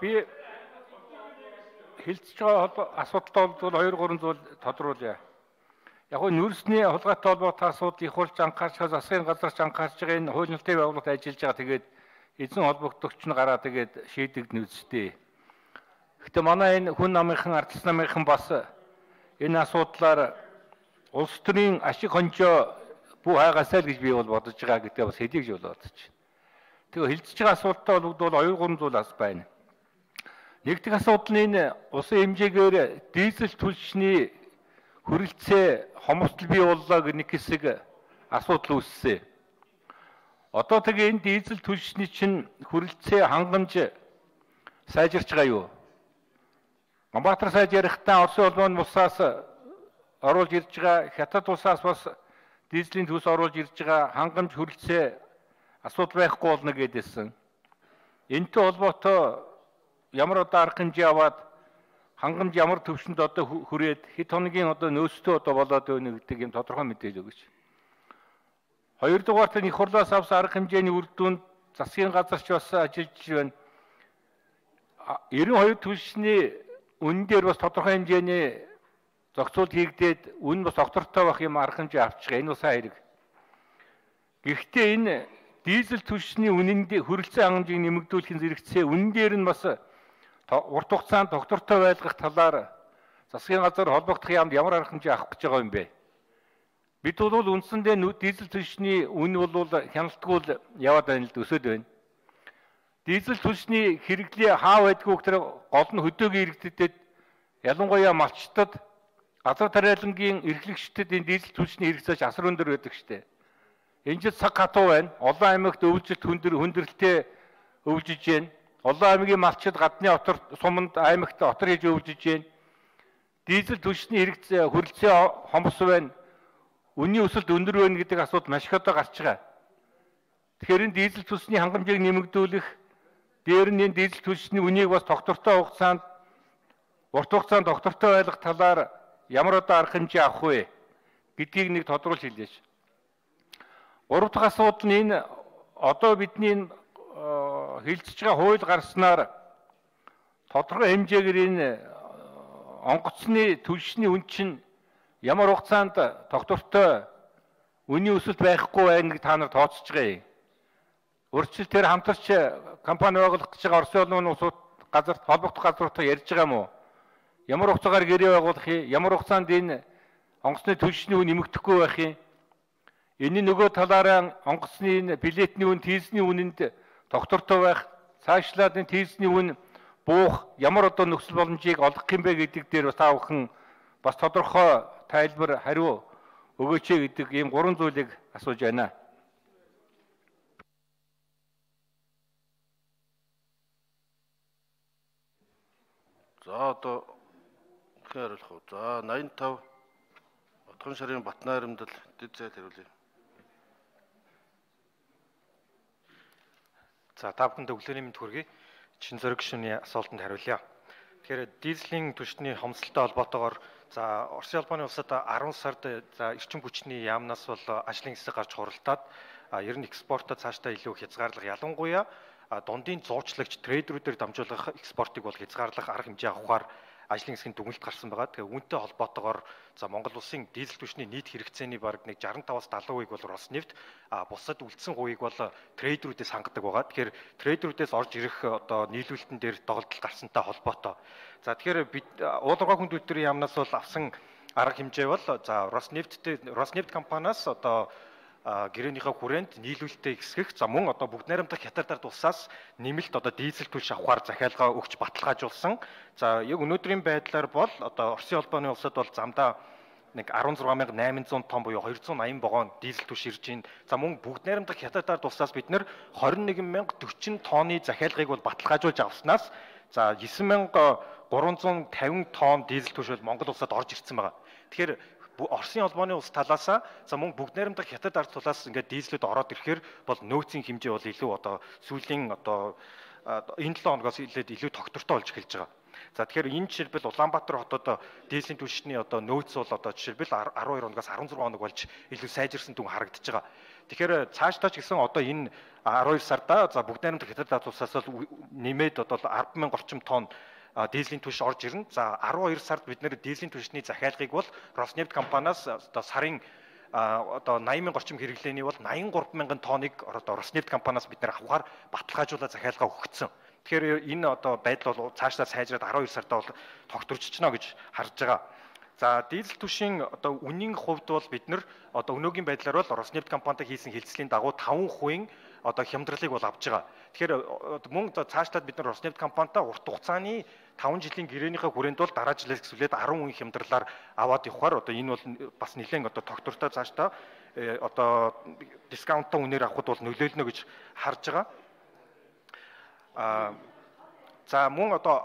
Би хэлцэж байгаа асуудалтай бол 2-3 зүйл тодруулъя. Яг нь нүүрсний хулгайтай холбоотой асуудал их болж анхаарч засгийн газарч анхаарч байгаа энэ хууль нөлтийн байгууллагад ажиллаж байгаа. Тэгээд эзэн холбогдогч нь гараа тэгээд шийдэгдэнэ үстэй. Гэхдээ манай энэ хүн намынхан ардчилсан намынхан бас энэ асуудлаар улс төрийн ашиг хонжоо бүү хайгаасаа л гэж би бол бодож байгаа гэдэг бас хэлийг л бодож байна. Тэгээ хэлцэж байгаа асуудалтай бол 2-3 зүйл бас байна. Нэгдүгээр асуудал нь энэ улсын хэмжээгээр дизель түлшний хүрэлцээ хомсдол бий боллоо гэх нэг хэсэг асуудал үүссэн. Одоо тэгээ энэ дизель түлшний чинь хүрэлцээ хангамж сайжирч байгаа юу? Гамбатар сайд ярихдаа Оросын улмын улсаас оруулж ирж байгаа, хятад улсаас бас дизелийн төс оруулж ирж байгаа хангамж хүрэлцээ асуудал байхгүй болно гэдээсэн. Энэтэй холбоотой ямар одоо арга хэмжээ аваад хангамж ямар төвшөнд одоо хүрээд хэд хоногийн одоо нөөцтэй одоо болоод байна гэдэг юм тодорхой мэдээлэл өгөөч. Хоёрдугаарт их хурлаас авсан арга хэмжээний үр дүнд засгийн газарч бас ажиллаж байна. 92 түлшний үнэн дээр бас тодорхой хэмжээний зохицуулт хийгдээд үн бас доктортой байх юм арга хэмжээ авчих. Энэ бас хэрэг. Гэхдээ энэ дизель түлшний үнэнд хүрэлцээ хангамжийг нэмэгдүүлэхин зэрэгцээ үнэн дээр нь бас урт хугацаанд доктортой байлгах талаар засгийн газар холбогдох яамд ямар арга хэмжээ авах гэж байгаа юм бэ? Бид бол үндсэндээ дизель түлшний үн бол хяналтгүй яваад байна л өсөд байна. Дизель түлшний хэрэглээ хаа байдгүй гэхээр гол нь хөдөөгийн иргэдэд ялангуяа малчтад газар тариалангийн эрхлэгчдэд энэ дизель түлшний хэрэгцээч асар өндөр байдаг штэ. Энэ жил цаг хатуу байна. Олон аймагт өвлжилт хүндрэлтэй өвлжиж байна. Олон аймгийн малчид гадны отор суманд аймагт отор хийж өвлжиж байна. Дизель түлшний хэрэгцээ хүрэлцээ хомс байна. Үнийн өсөлт өндөр байна гэдэг асуудал маш их одоо гарч байгаа. Тэгэхээр энэ дизель түлшний хангамжийг нэмэгдүүлэх, дээр нь энэ дизель түлшний үнийг бас доктортой хугацаанд урт хугацаанд доктортой байлгах талаар ямар одоо арга хэмжээ авах вэ гэдгийг нэг тодруулж хэлье. Гурав дахь асуудал нь энэ одоо бидний хэлцэж байгаа хууль гарснаар тодорхой хэмжээгээр энэ онгоцны түлшний үн чинь ямар хугацаанд доктортой үнийн өсөлт байхгүй байныг та нар тооцож байгаа юм. Урьдчилтээр хамтарч компани байгуулах гэж байгаа Оросын улмын улсууд газарт холбогдох газруудтай ярьж байгаа юм уу? Ямар хугацаагаар гэрээ байгуулах юм? Ямар хугацаанд энэ онгоцны түлшний үн нэмэгдэхгүй байх юм? Энэ нөгөө талаараа онгоцны билетний үн, тийзний үнэнд доктортой байх, цаашлаад энэ тийзний үн буух ямар одоо нөхцөл боломжийг олгох юм бэ гэдэг дээр бас та бүхэн бас тодорхой тайлбар хариу өгөөч гэдэг ийм 3 зүйлийг асууж байна. За одоо хариулах уу. За 85 Отгон шарын Батнайрамдал дэд зээл хариулъя. За та бүхэнд өглөөний мэнд хүргэе. Чин зөрөг гишүүний асуултанд хариулъя. Тэгэхээр дизелийн түлшний хомсдолтой холбоотойгоор за Оросын улбаны улсад 10 сард за эрчим хүчний яамнаас бол ажлын хэсэг гарч хуралдаад ер нь экспортод цаашдаа илүү хязгаарлах ялангуяа дундын зуучлагч трейдерүүдээр дамжуулах экспортыг бол хязгаарлах арга хэмжээ авахаар ажлын хэсгийн дүгнэлт гарсан байгаа. Тэгээ үүнтэй холбоотойгоор за Монгол улсын дизель түлшний нийт хэрэгцээний бараг нэг 65-аас 70% бол Роснефть, бусад үлдсэн хувийг бол трейдерүүдээс хангадаг байгаа. Тэгэхээр трейдерүүдээс орж ирэх одоо нийлүүлэлтэн дээр доголдол гарсантай холбоотой. За тэгэхээр бид ууларгаа хүнд үйлдвэрийн яамнаас бол авсан арга хэмжээ бол за Роснефть компаниас одоо гэрээнийхээ хүрээнд нийлүүлэлтээ ихсгэх за мөн одоо бүгд найрамдах хятад ард улсаас нэмэлт одоо дизель түлш авахар захиалгаа өгч баталгаажуулсан. За яг өнөөдрийн байдлаар бол одоо Оросын улбаны улсад бол замдаа нэг 16800 тонн буюу 280 вагон дизель түлш ирж байна. За мөн бүгд найрамдах хятад ард улсаас бид нэр 21040 тонны захиалгыг бол баталгаажуулж авснаас за 9350 тонн дизель түлш бол Монгол улсад орж ирсэн байгаа. Тэгэхээр Оросын улбаны улс талаасаа за мөн бүгд найрамдах хятад ард улсаас ингээд дизелүүд ороод ирэхээр бол нөөцийн хэмжээ бол илүү одоо сүүлийн одоо энэ 7 хоногоос илүү тогтвортой болж эхэлж байгаа. За тэгэхээр энэ жишээлбэл Улаанбаатар хотод дизелийн түлшний одоо нөөц бол одоо жишээлбэл 12 хоногоос 16 хоног болж илүү сайжирсан дүн харагдаж байгаа. Тэгэхээр цаашдаа ч гэсэн одоо энэ 12 сарда за бүгд найрамдах хятад Аз улсаас л нэмээд одоо 10,000 орчим тонн дизелийн түвш орж ирнэ. За 12 сард бид нэр дизелийн түвшний захиалгыг бол Роснефть компаниас одоо сарын одоо 80,000 орчим хэрэглээний бол 83,000 тонныг одоо Роснефть компаниас бид нэр авахаар баталгаажуулаад захиалгаа өгсөн. Тэгэхээр энэ одоо байдал бол цаашдаа сайжраад 12 сарда бол тогтворчихно гэж харж байгаа. За дизель түвшийн одоо үнийн хувьд бол бид нар одоо өнөөгийн байдлаар бол Роснефть компанитай хийсэн хэлцлийн дагуу 5% одоо хямдралыг бол авж байгаа. Тэгэхээр мөн цаашдаа бид нар Роснефть компанитай урт хугацааны 5 жилийн гэрээнийхээ хүрээнд бол дараа жилээс эхлээд 10% хямдралаар аваад явахаар одоо энэ бол бас нэлээд одоо тогтвортой цаашдаа одоо дискаунттай үнээр авахд бол нөлөөлнө гэж харж байгаа. За мөн одоо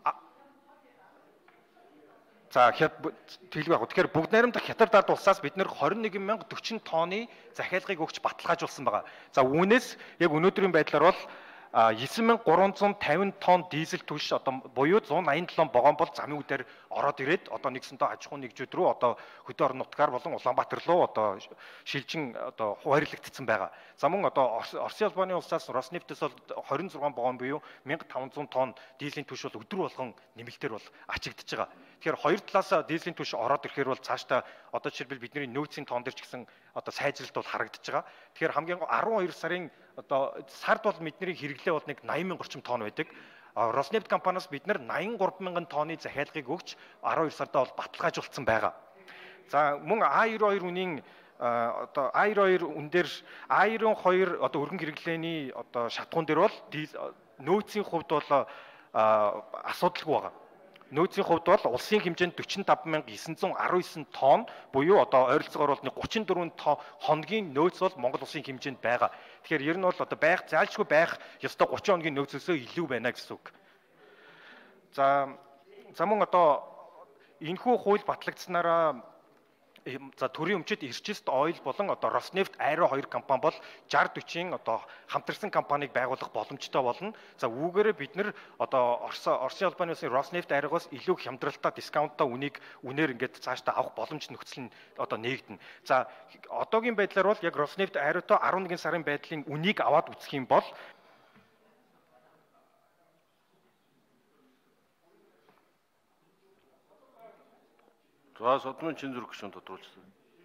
за тэлгүй яг. Тэгэхээр бүгд найрамдах хятад ард улсаас бид нэр 21,040 тонны захиалгыг өгч баталгаажуулсан байгаа. За үүнээс яг өнөөдрийн байдлаар бол 9,350 тонн дизель түвш одоо буюу 187 вагон бол замын үдээр ороод ирээд одоо нэгсэндээ аж ахуйн нэгжүүд рүү одоо хөдөө орон нутгаар болон Улаанбаатар руу одоо шилжин одоо хуваарлагдсан байгаа. За мөн одоо Оросын албаны улсаас Роснефтээс бол 26 вагон буюу 1,500 тонн дизелийн түвш бол өдөр болгон нэмэлтээр бол ачигдж байгаа. Тэгэхээр хоёр талаас дизелийн түвш ороод ирэхээр бол цаашдаа одоо жишээлбэл бидний нөөцийн тонн дээр ч гэсэн одоо сайжралт бол харагдаж байгаа. Тэгэхээр хамгийн 12 сарын одоо сард бол бидний хэрэглээ бол нэг 80,000 орчим тонн байдаг. Роснефть компаниас бид нар 83,000 тонны захиалгыг өгч 12 сарда бол баталгаажуулсан байгаа. За мөн А92 үнийн одоо А92 үн дээр А92 одоо өргөн хэрэглээний одоо шатхуун дээр бол нөөцийн хувьд бол асуудалгүй байгаа. Нөөцийн хувьд бол улсын хэмжээнд 45,919 тонн буюу одоо ойролцоогоор бол 34 хоногийн нөөц бол Монгол улсын хэмжээнд байгаа. Тэгэхээр ер нь бол одоо заалшгүй байх ёстой 30 хоногийн нөөцөөсөө илүү байна гэсэн үг. За мөн одоо энэхүү хууль батлагдсанараа за төрийн өмчөд Ирчист Ойл болон одоо Роснефть Аэро 2 компани бол 60-40 одоо хамтарсан компанийг байгуулах боломжтой болно. За үүгээрээ бид нар одоо Оросын албаны улсын Роснефть Аэрогоос илүү хямдралтай дискаунттай үнээр ингээд цаашдаа авах боломж нөхцөл нь одоо нээгдэнэ. За одоогийн байдлаар бол яг Роснефть Аэротой 11 сарын байдлын үнийг аваад үзэх юм бол За Содмын чин зүрх гишүүн тодруулсан.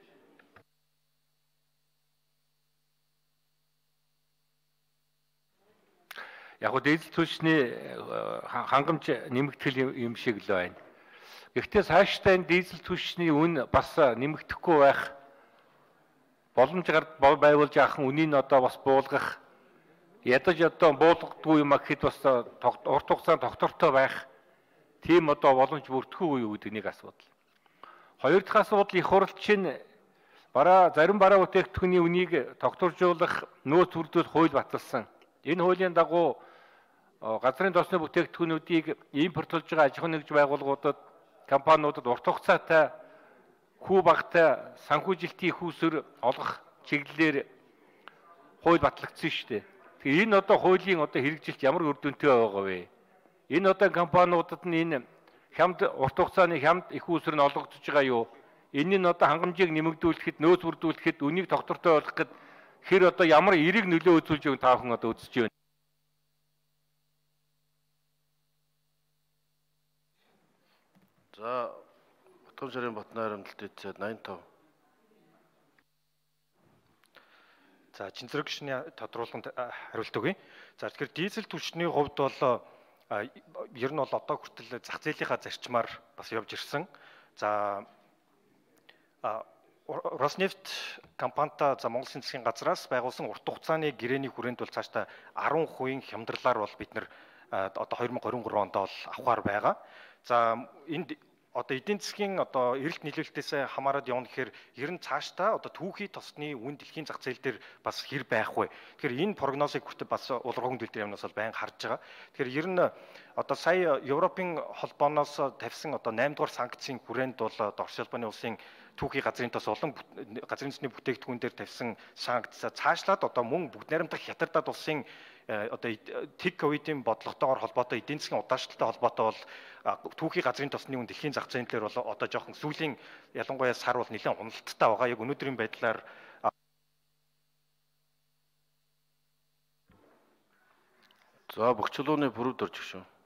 Яг нь дизель түвшний хангамж нэмэгдэх юм шиг л байна. Гэхдээ цаашдаа энэ дизель түвшний үн бас нэмэгдэхгүй байх боломж байвал жаахан үнийг одоо бас буулгах ядаж одоо буулгадгүй юм гэхэд бас урт хугацаанд тогтвортой байх тийм одоо боломж бүрдэхгүй юу гэдэг нэг асуудал. Хоёр дахь асуудал их хурлч нь зарим бараа бүтээгдэхүүний үнийг тогтворжуулах нөөц бүрдүүл хууль баталсан. Энэ хуулийн дагуу газрын тосны бүтээгдэхүүнүүдийг импортлж байгаа аж ахуйн нэгж байгууллагуудад компаниудад урт хугацаатай хүү багтай санхүүжилтийн хүүсээр олгох чиглэлээр хууль батлагдсан шүү дээ. Тэгэхээр энэ одоо хуулийн одоо хэрэгжилт ямар үр дүнтэй байгаа вэ? Энэ одоо компаниудад нь энэ урт хугацааны хямд их үүсвэр нь олгогдож байгаа юу? Энэ нь одоо хангамжийг нэмэгдүүлэхэд, нөөц бүрдүүлэхэд, үнийг тогтвортой болгоход хэр одоо ямар эерэг нөлөө үзүүлж байгааг та бүхэн одоо үзэж байна. За Батхан шарын Батнайрамд дэцэд 85. За чин зэрэг гишүүний тодруулганд хариулт өгье. За тэгэхээр дизель түвшний хувьд бол ер нь бол одоо хүртэл зах зээлийнхаа зарчмаар бас явж ирсэн. За Роснефть компанитай за Монгол Эзэн засгийн газраас байгуулсан урт хугацааны гэрээний хүрээнд бол цаашдаа 10% хямдралаар бол бид нэр одоо 2023 онд бол авахар байгаа. За энд одоо эдийн засгийн одоо эрэлт нийлүүлэлтээс хамаарат явна гэхээр ер нь цаашдаа одоо түүхий тосны үн дэлхийн зах зээл дээр бас хэр байх вэ? Тэгэхээр энэ прогнозыг хүртэл бас улиргын дэлгүүр юмнаас бол байн харж байгаа. Тэгэхээр ер нь одоо сая Европын холбооноос тавьсан одоо 8 дугаар санкцийн хүрээнд бол Оросын албаны улсын түүхий газрын тос болон газрын төсний бүтээгдэхүүн дээр тавьсан санкц цаашлаад одоо мөн бүгд найрамдах хятадд улсын одоо тэг ковидын бодлоготойгоор холбоотой эдийн засгийн удаашралтай холбоотой бол түүхий газрын тосны үн дэлхийн зах зээн дээр бол одоо жоохон сүүлийн ялангуяа сар бол нэлээд уналттай байгаа. Яг өнөөдрийн байдлаар За, Бохчлууны бүрүүд орж гişүн.